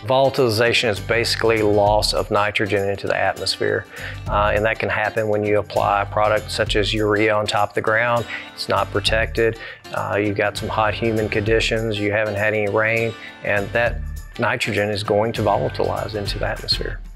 Volatilization is basically loss of nitrogen into the atmosphere, and that can happen when you apply a product such as urea on top of the ground. It's not protected, you've got some hot humid conditions, you haven't had any rain, and that nitrogen is going to volatilize into the atmosphere.